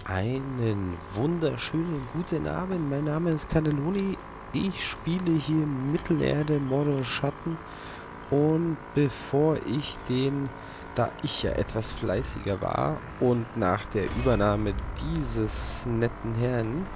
Einen wunderschönen guten Abend. Mein Name ist Cannelloni. Ich spiele hier Mittelerde Mordor Schatten. Und bevor ich da ich ja etwas fleißiger war und nach der Übernahme dieses netten Herrn,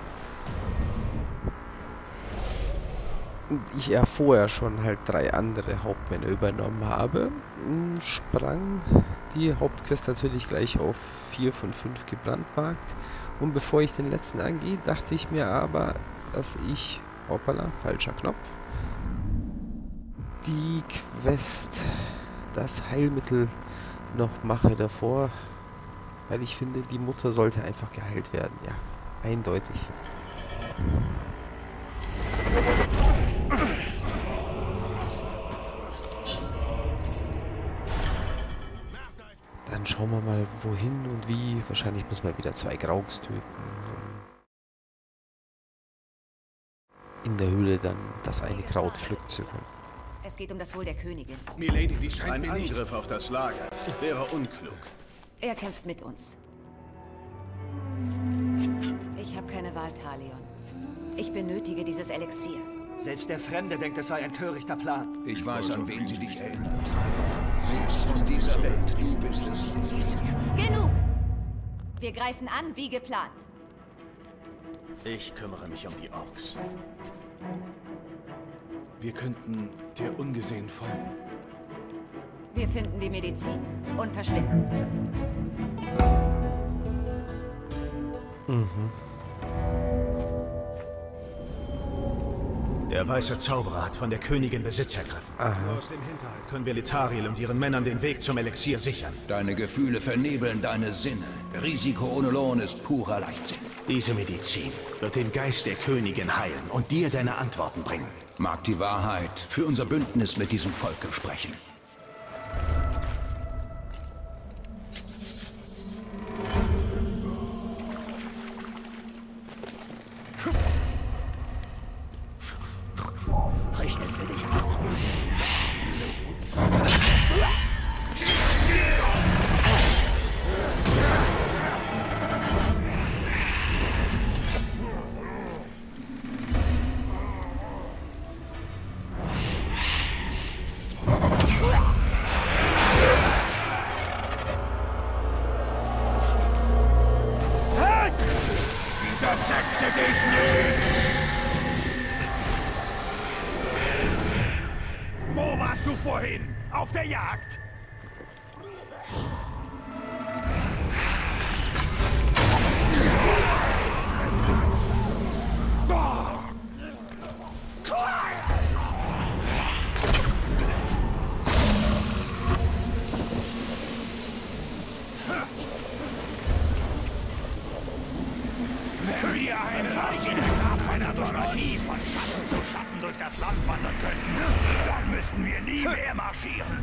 ich ja vorher schon halt 3 andere Hauptmänner übernommen habe, sprang die Hauptquest natürlich gleich auf 4 von 5 gebrandmarkt. Und bevor ich den letzten angehe, dachte ich mir aber, dass ich, hoppala, falscher Knopf, die Quest, das Heilmittel noch mache davor, weil ich finde, die Mutter sollte einfach geheilt werden, ja, eindeutig. Dann schauen wir mal, wohin und wie. Wahrscheinlich muss man wieder 2 Graugs töten, um in der Höhle dann das eine Kraut pflücken zu können. Es geht um das Wohl der Königin. Milady, die scheint Ein mir nicht... Angriff auf das Lager wäre unklug. Er kämpft mit uns. Ich habe keine Wahl, Talion. Ich benötige dieses Elixier. Selbst der Fremde denkt, es sei ein törichter Plan. Ich weiß, an wen sie dich erinnert. Sie ist von dieser Welt, du bist es. Genug! Wir greifen an, wie geplant. Ich kümmere mich um die Orks. Wir könnten dir ungesehen folgen. Wir finden die Medizin und verschwinden. Der weiße Zauberer hat von der Königin Besitz ergriffen. Nur aus dem Hinterhalt Können wir Lithariel und ihren Männern den Weg zum Elixier sichern. Deine Gefühle vernebeln deine Sinne. Risiko ohne Lohn ist purer Leichtsinn. Diese Medizin wird den Geist der Königin heilen und dir deine Antworten bringen. Mag die Wahrheit für unser Bündnis mit diesem Volke sprechen. Riecht es für dich auch? Widersetze dich nicht! Wo warst du vorhin? Auf der Jagd? Wenn wir einfach in der Kraft einer Monarchie von Schatten zu Schatten durch das Land wandern könnten, dann müssten wir nie mehr marschieren.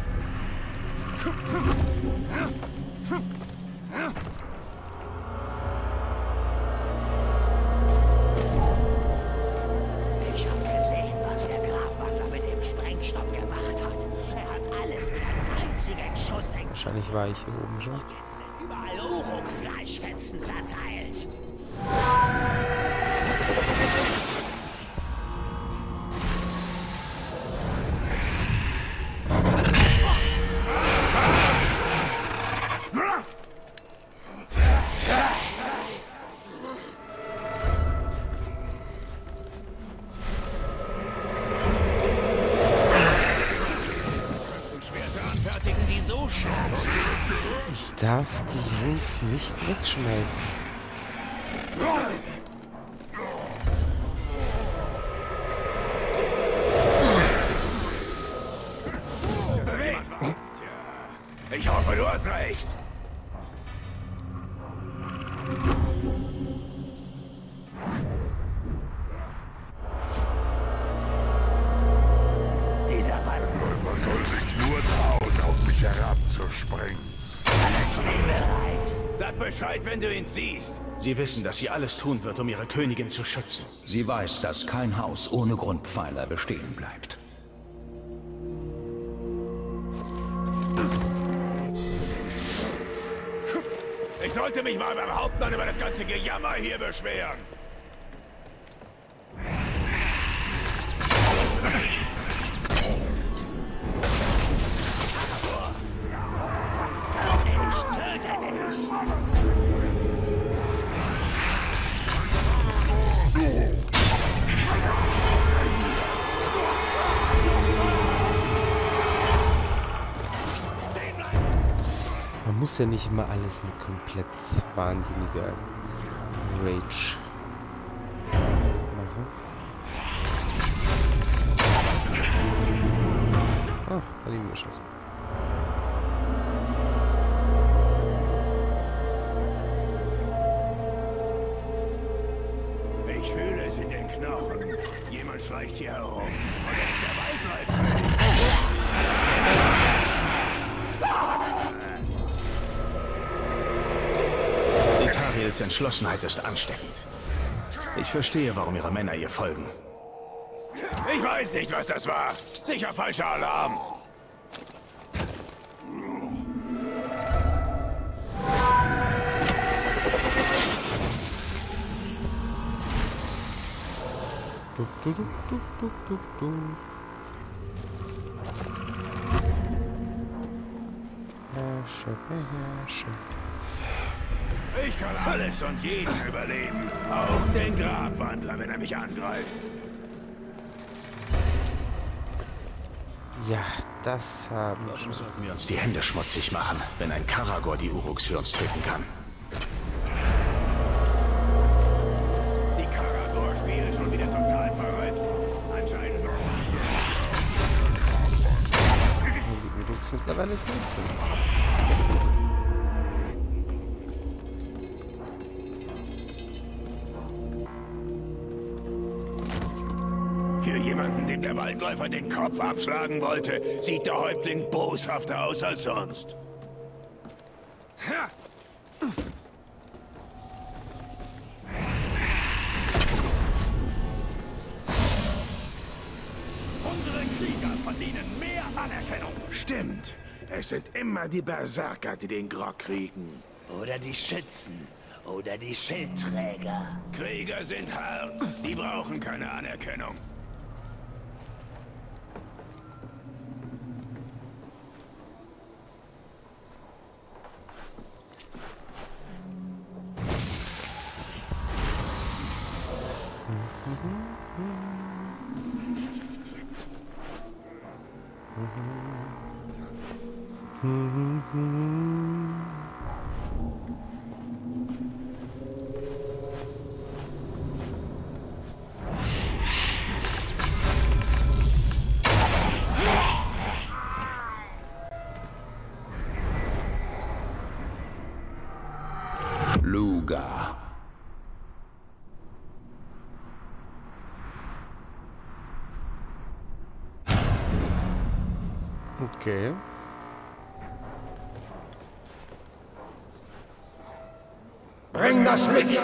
Ich habe gesehen, was der Grabwandler mit dem Sprengstoff gemacht hat. Er hat alles mit einem einzigen Schuss explodiert. Wahrscheinlich war ich hier oben schon. Jetzt sind überall Uruk-Fleischfetzen verteilt. Ich werde anfertigen, die so scharf sind. Ich darf die Jungs nicht wegschmeißen. Ich hoffe, du hast recht. Dieser Mann soll sich nur trauen, auf mich herabzuspringen. Ich bin bereit. Sag Bescheid, wenn du ihn siehst. Sie wissen, dass sie alles tun wird, um ihre Königin zu schützen. Sie weiß, dass kein Haus ohne Grundpfeiler bestehen bleibt. Ich sollte mich mal beim Hauptmann über das ganze Gejammer hier beschweren. Ich töte dich! Man muss ja nicht immer alles mit komplett wahnsinniger Rage machen. Ah, hat ihn geschossen. Ich fühle es in den Knochen. Jemand schleicht hier herum. Und der Waldläufer. Ithariels Entschlossenheit ist ansteckend. Ich verstehe, warum ihre Männer ihr folgen. Ich weiß nicht, was das war. Sicher falscher Alarm. Beherrsche. Ich kann alles und jeden überleben. Auch den Grabwandler, wenn er mich angreift. Ja, das haben Warum sollten wir uns die Hände schmutzig machen, wenn ein Karagor die Uruks für uns töten kann? Die Karagor spielen schon wieder total verrückt. Anscheinend noch. die Uruks mittlerweile tot sind. Für jemanden, dem der Waldläufer den Kopf abschlagen wollte, sieht der Häuptling boshafter aus als sonst. Ha! Unsere Krieger verdienen mehr Anerkennung. Stimmt. Es sind immer die Berserker, die den Grog kriegen. Oder die Schützen. Oder die Schildträger. Krieger sind hart. Die brauchen keine Anerkennung. Luga. Okay. Bring das Licht!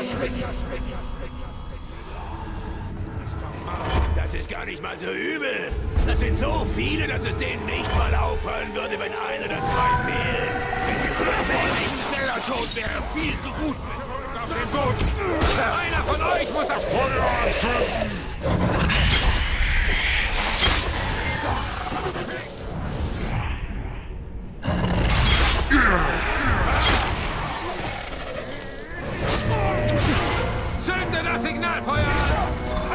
Das ist gar nicht mal so übel. Das sind so viele, dass es denen nicht mal auffallen würde, wenn ein oder zwei fehlen. Wenn ich schneller tot wäre, viel zu gut. Einer von euch muss das Feuer anzünden! Zünde das Signalfeuer an!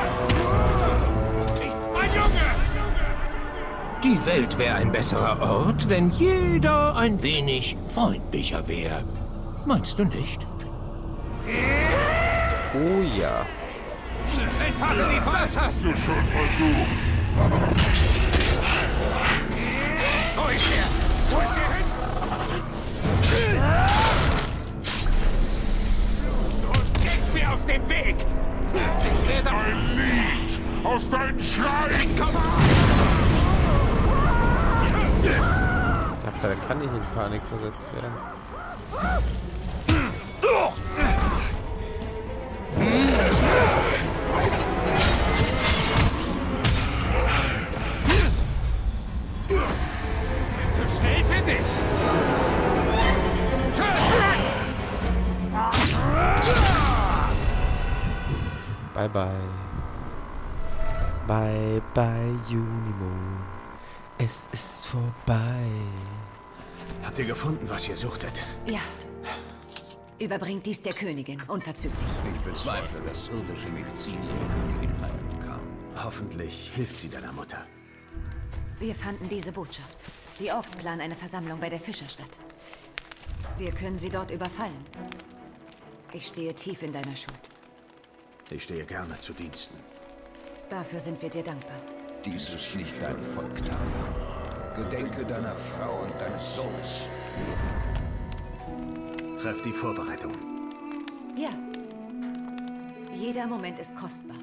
Mein Junge! Die Welt wäre ein besserer Ort, wenn jeder ein wenig freundlicher wäre. Meinst du nicht? Oh ja. Entfachen die Feuer! Das hast du schon versucht. Wo ist der? Wo ist der hin? Geht mir aus dem Weg! Ich werde... Ein Lied aus deinen Schreien! Komm! Ich dachte, da kann nicht in Panik versetzt werden. Zu schnell für dich! Bye bye. Bye bye Unimond. Es ist vorbei. Habt ihr gefunden, was ihr suchtet? Ja. Überbringt dies der Königin, unverzüglich. Ich bezweifle, dass irdische Medizin ihre Königin heilen kann. Hoffentlich hilft sie deiner Mutter. Wir fanden diese Botschaft. Die Orks planen eine Versammlung bei der Fischerstadt. Wir können sie dort überfallen. Ich stehe tief in deiner Schuld. Ich stehe gerne zu Diensten. Dafür sind wir dir dankbar. Dies ist nicht dein Volk, Talia. Gedenke deiner Frau und deines Sohnes. Treff die Vorbereitungen. Ja. Jeder Moment ist kostbar.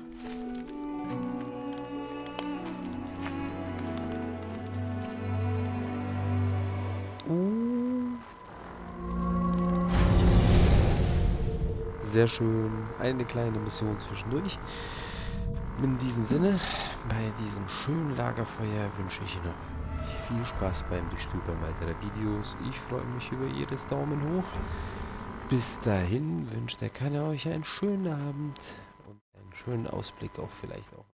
Sehr schön. Eine kleine Mission zwischendurch. In diesem Sinne, bei diesem schönen Lagerfeuer wünsche ich Ihnen noch viel Spaß beim Durchstöbern weiterer Videos. Ich freue mich über jedes Daumen hoch. Bis dahin wünscht der Kanal euch einen schönen Abend und einen schönen Ausblick auch vielleicht auch.